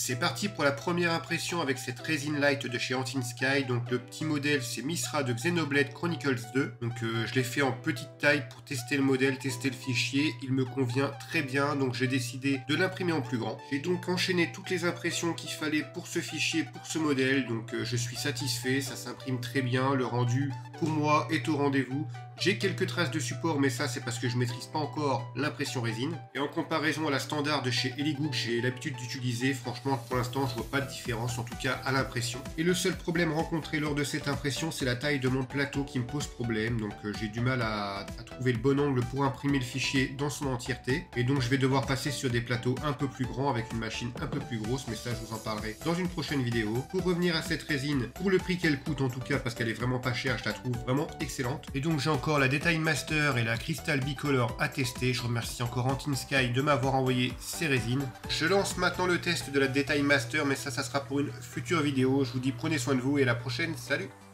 C'est parti pour la première impression avec cette résine light de chez Antinsky. Donc le petit modèle c'est Misra de Xenoblade Chronicles 2. Donc je l'ai fait en petite taille pour tester le modèle, tester le fichier. Il me convient très bien, donc j'ai décidé de l'imprimer en plus grand. J'ai donc enchaîné toutes les impressions qu'il fallait pour ce fichier, pour ce modèle. Donc je suis satisfait, ça s'imprime très bien. Le rendu pour moi est au rendez-vous. J'ai quelques traces de support, mais ça c'est parce que je maîtrise pas encore l'impression résine. Et en comparaison à la standard de chez Elegoo que j'ai l'habitude d'utiliser, franchement pour l'instant je vois pas de différence, en tout cas à l'impression. Et le seul problème rencontré lors de cette impression, c'est la taille de mon plateau qui me pose problème. Donc j'ai du mal à trouver le bon angle pour imprimer le fichier dans son entièreté. Et donc je vais devoir passer sur des plateaux un peu plus grands avec une machine un peu plus grosse, mais ça je vous en parlerai dans une prochaine vidéo. Pour revenir à cette résine, pour le prix qu'elle coûte en tout cas, parce qu'elle est vraiment pas chère, je la trouve vraiment excellente. Et donc j'ai encore la Detail Master et la Crystal Bicolor à tester. Je remercie encore Antinsky de m'avoir envoyé ces résines. Je lance maintenant le test de la Detail Master, mais ça sera pour une future vidéo. Je vous dis prenez soin de vous et à la prochaine, salut!